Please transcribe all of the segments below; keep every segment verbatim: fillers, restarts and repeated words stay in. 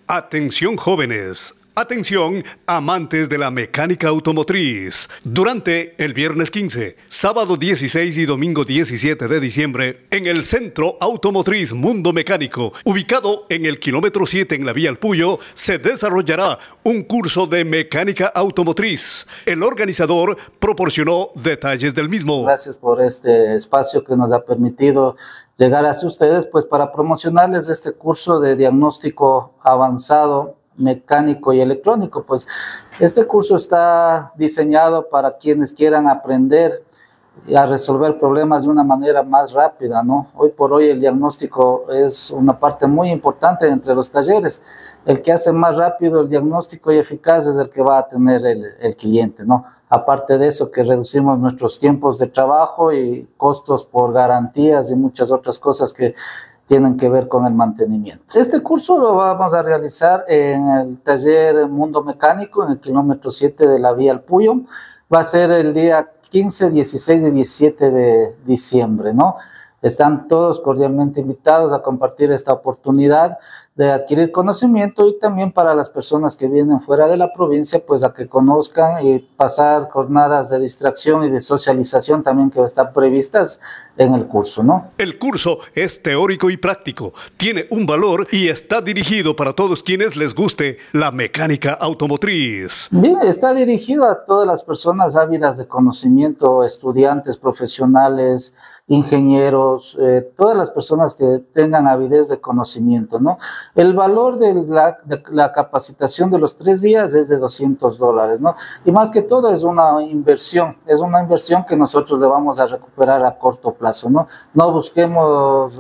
Atención jóvenes, atención amantes de la mecánica automotriz. Durante el viernes quince, sábado dieciséis y domingo diecisiete de diciembre, en el Centro Automotriz Mundo Mecánico, ubicado en el kilómetro siete en la vía El Puyo, se desarrollará un curso de mecánica automotriz. El organizador proporcionó detalles del mismo. Gracias por este espacio que nos ha permitido llegar hacia ustedes, pues para promocionarles este curso de diagnóstico avanzado mecánico y electrónico. Pues este curso está diseñado para quienes quieran aprender a resolver problemas de una manera más rápida, ¿no? Hoy por hoy el diagnóstico es una parte muy importante entre los talleres. El que hace más rápido el diagnóstico y eficaz es el que va a tener el, el cliente, ¿no? Aparte de eso, que reducimos nuestros tiempos de trabajo y costos por garantías y muchas otras cosas que tienen que ver con el mantenimiento. Este curso lo vamos a realizar en el taller Mundo Mecánico, en el kilómetro siete de la vía El Puyo. Va a ser el día quince, dieciséis y diecisiete de diciembre, ¿no? Están todos cordialmente invitados a compartir esta oportunidad de adquirir conocimiento, y también para las personas que vienen fuera de la provincia, pues a que conozcan y pasar jornadas de distracción y de socialización también que están previstas en el curso, ¿no? El curso es teórico y práctico, tiene un valor y está dirigido para todos quienes les guste la mecánica automotriz. Bien, está dirigido a todas las personas ávidas de conocimiento, estudiantes, profesionales, ingenieros, eh, todas las personas que tengan avidez de conocimiento, ¿no? El valor de la, de la capacitación de los tres días es de doscientos dólares, ¿no? Y más que todo es una inversión, es una inversión que nosotros le vamos a recuperar a corto plazo, ¿no? No busquemos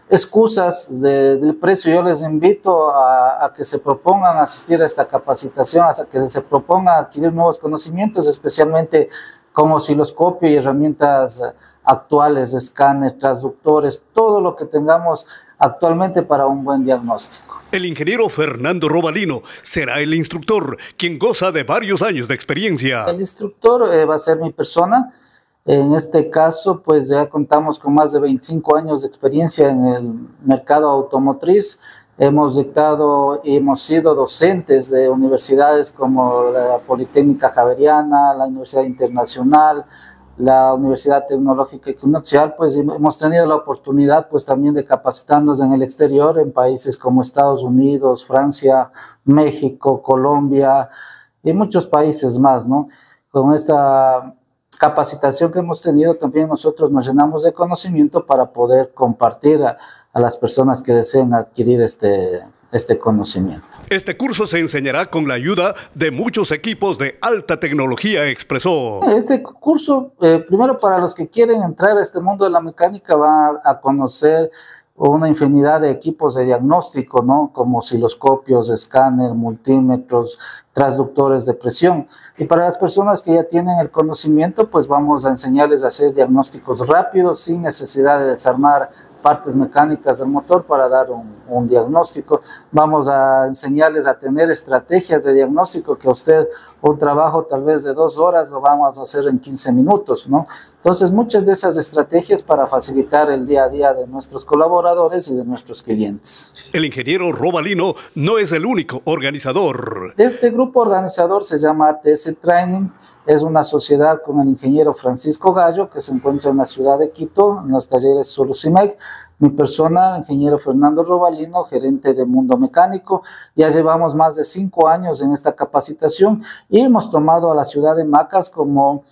excusas de, del precio. Yo les invito a, a que se propongan asistir a esta capacitación, hasta que se propongan adquirir nuevos conocimientos, especialmente como osciloscopio y herramientas actuales, escáneres, transductores, todo lo que tengamos actualmente para un buen diagnóstico. El ingeniero Fernando Robalino será el instructor, quien goza de varios años de experiencia. El instructor eh, va a ser mi persona. En este caso, pues ya contamos con más de veinticinco años de experiencia en el mercado automotriz. Hemos dictado y hemos sido docentes de universidades como la Politécnica Javeriana, la Universidad Internacional, la Universidad Tecnológica Equinoccial. Pues hemos tenido la oportunidad pues también de capacitarnos en el exterior, en países como Estados Unidos, Francia, México, Colombia y muchos países más, ¿no? Con esta capacitación que hemos tenido, también nosotros nos llenamos de conocimiento para poder compartir a, a las personas que deseen adquirir este, este conocimiento. Este curso se enseñará con la ayuda de muchos equipos de alta tecnología, expresó. Este curso, eh, primero para los que quieren entrar a este mundo de la mecánica, va a conocer una infinidad de equipos de diagnóstico, ¿no? Como osciloscopios, escáner, multímetros, transductores de presión. Y para las personas que ya tienen el conocimiento, pues vamos a enseñarles a hacer diagnósticos rápidos, sin necesidad de desarmar partes mecánicas del motor para dar un, un diagnóstico. Vamos a enseñarles a tener estrategias de diagnóstico, que a usted un trabajo tal vez de dos horas lo vamos a hacer en quince minutos, ¿no? Entonces, muchas de esas estrategias para facilitar el día a día de nuestros colaboradores y de nuestros clientes. El ingeniero Robalino no es el único organizador. Este grupo organizador se llama A T S Training. Es una sociedad con el ingeniero Francisco Gallo, que se encuentra en la ciudad de Quito, en los talleres Solucimec. Mi persona, el ingeniero Fernando Robalino, gerente de Mundo Mecánico. Ya llevamos más de cinco años en esta capacitación y hemos tomado a la ciudad de Macas como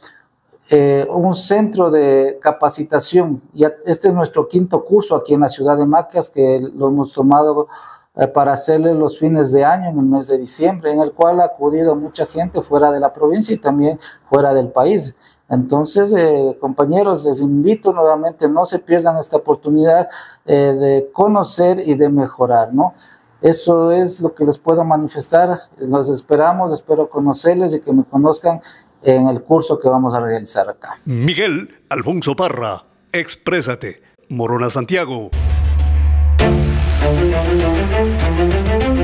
eh, un centro de capacitación. Ya este es nuestro quinto curso aquí en la ciudad de Macas, que lo hemos tomado para hacerle los fines de año en el mes de diciembre, en el cual ha acudido mucha gente fuera de la provincia y también fuera del país. Entonces, eh, compañeros, les invito nuevamente, no se pierdan esta oportunidad eh, de conocer y de mejorar, ¿no? Eso es lo que les puedo manifestar. Los esperamos, espero conocerles y que me conozcan en el curso que vamos a realizar acá. Miguel Alfonso Parra, exprésate. Morona, Santiago. Thank you.